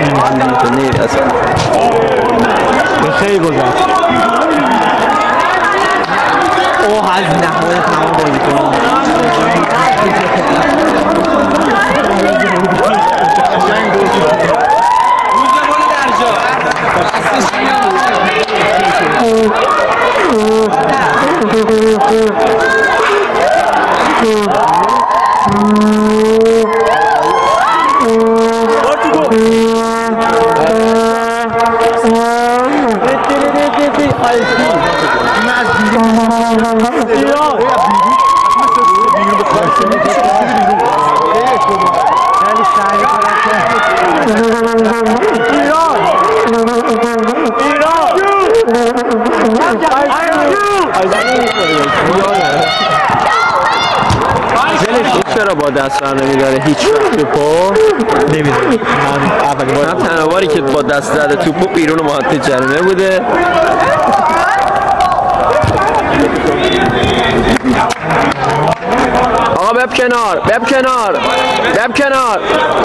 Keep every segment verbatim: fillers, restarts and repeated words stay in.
نیست اصلا خیلی گذشت او از نحوه تمام بازی کنم چرا با دست بر نمیداره هیچ وقت توپو نمیدونه من تنها باری که با دست زده توپو بیرون محوطه جریمه بوده آقا بب کنار بب کنار بب کنار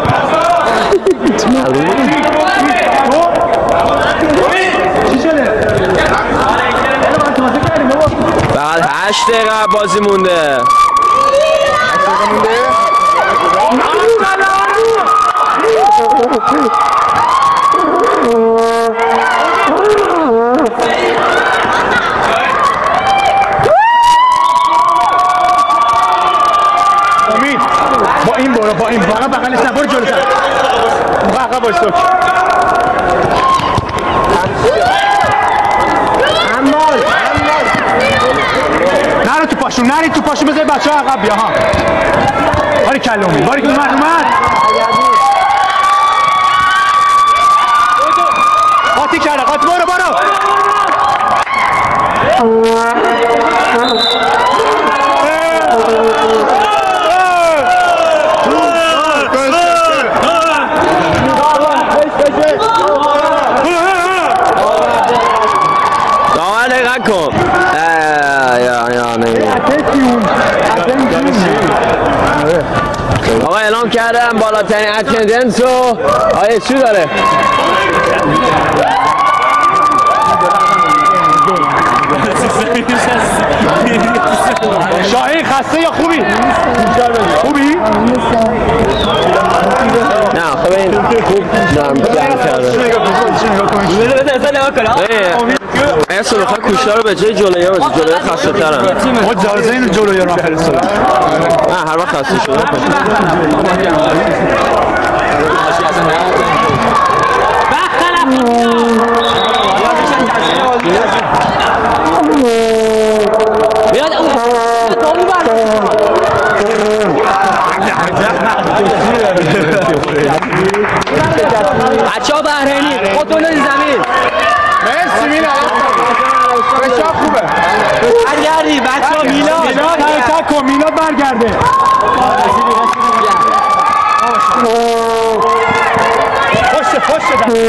بعد هشت دقیقه بازی مونده امید با این برو با این فقط بغلش نه برو جلوتر بغل باش تو امال نرو تو پاشون نری تو پاشون بذاری بچه ها عقب بیا ها باری کلومی باری که اومد اومد قاطی کرده قاطی برو برو داور نگاه کن یا یا نه آقا اعلام کردم بالاترین اتندنس رو آی اس یو داره شاهین خسته یا خوبی؟ خوبی؟ نه خب این خوب نرم جمع کرده اصلا بخواه کوشا رو به جای جلویا بزید جلویا خسته ترم ما جارزه اینو جلویا رو فرستادم نه هر وقت خسته شده بیاد بچه ها بحرینی خودتون دادی زمین مرسی میلاد بچه ها خوبه برگردی بچه ها میلاد میلاد حرکت کن میلاد برگرده خوشه خوشه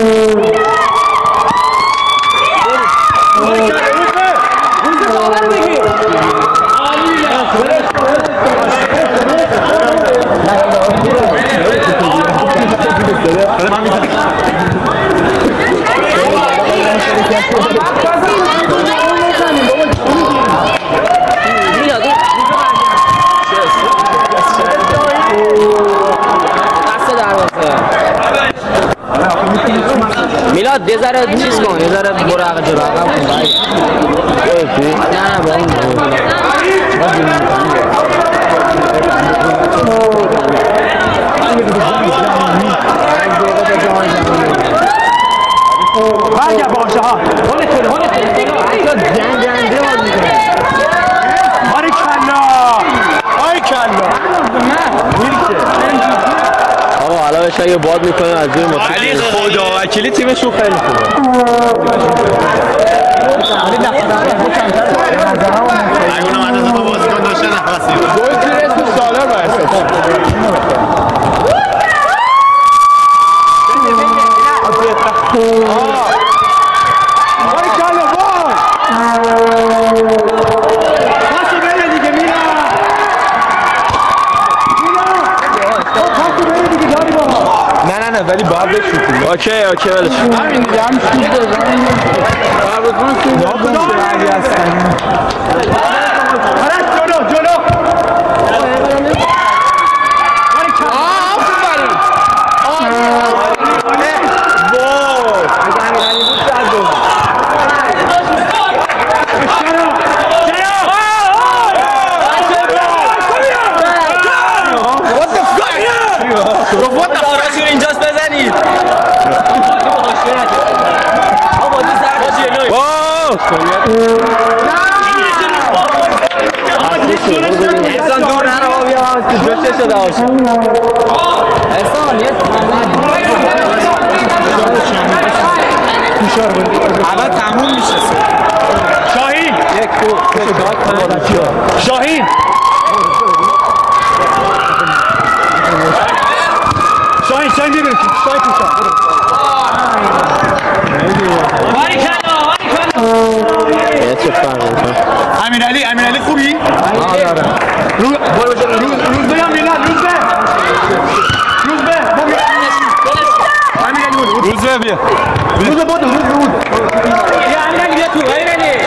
میلاد یه ذره چیز کن یه ذره برو عقب جلو عقب کن نه با اون برگرد باشه ها هونه کنه هونه کنه جنگ جنگه بازی کنه باری کلا باری کلا آقا حالا بهش اگه باد میکنه از دور مطمئن علی خدا وکیلی تیمشون خیلی خوبه اگه اونم عدد ما بازیکن داشته نخواستی گل تیر اسم سالار باید باری کلا بار پاسو بره دیگه میرا میرا پاسو بره دیگه داری با نه نه نه ولی باید باید بشوتیم. اوکی اوکی ولش. همین دیگه هم شوت بزنیم. قبلتون که ناکدام علی هستن. آره جلو جلو. آه آفرین. آه. وای. از همین بود صد دو. رفوت نفراشون اینجاست بزنید. آقا دی سر جلوی. واو! احسان دور نرو بیا جوشه شده باشه. احسان یه الان تموم میشه. شاهین یک دو سه شاهین شاهین شاهین ببین شاهین تو شاهین باری کلا باری کلا چه فرقی امیرعلی امیرعلی خوبی؟ آره آره روز روز بیام میلاد روز به روز به امیرعلی بود روز به بیا روز به بود روز بود بیا امیرعلی بیا تو امیرعلی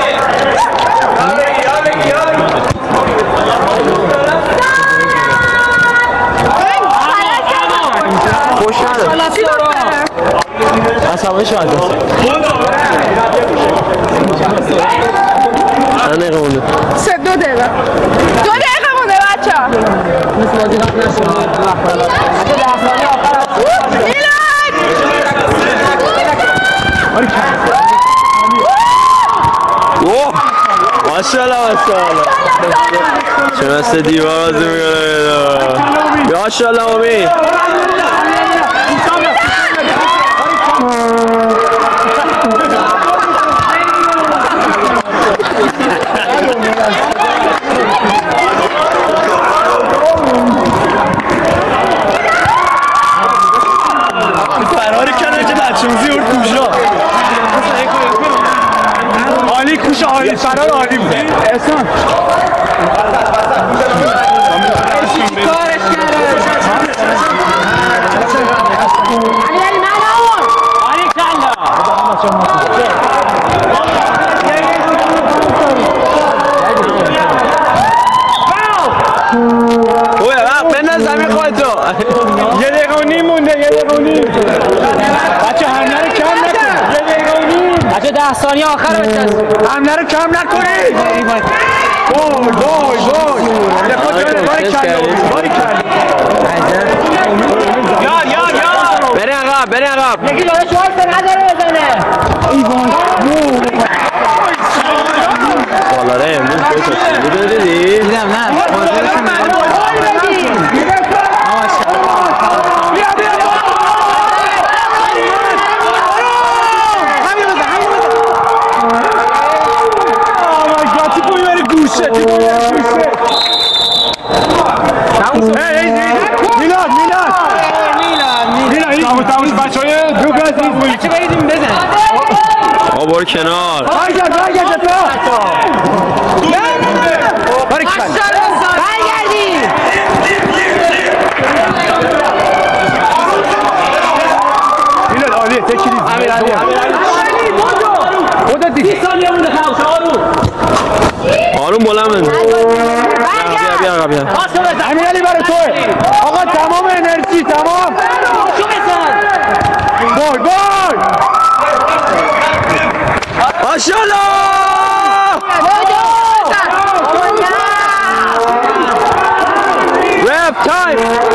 خوش نداره اصلا شاید چند دقیقه مونده؟ سه دو دقیقه دو دقیقه مونده بچه ها اوه ماشاءالله ماشاءالله چه مثل دیوار بازی میکنه ماشاءالله امید فراری کنه که بچه‌موزی اون کوشا عالی کوشا عالی فرار عالی بود احسان کارش کرده امیرعلی منو باری کلا اوه وقت بنداز زمین خودتو یه دقیقه و نیم مونده یه دقیقه و نیم بچه حمله رو کم نکن یه دقیقه و نیم بچه ده ثانیه آخر بچه حمله رو کم نکنید وای وای وای باری کلا باری کلا یار یار یار بری عقب بری عقب یکی داره شوارز نداره بزنه بالاره امروز خودت بوده دیدی؟ دیدم نه میلاد میلاد میلاد تموش بچه‌های دو گاز این بچه برید بزن آقا برو کنار برگرد برگرد برگرد برگردی میلاد عالیه تکیلیز امیرعلی خودت دیگه سی ثانیه مونده خلاص آروم آروم بلند بیا بیا عقب بیا امیرعلی برای توه آقا تمام انرژی تمام شو بزن وای وای ماشاءالله رپ تایم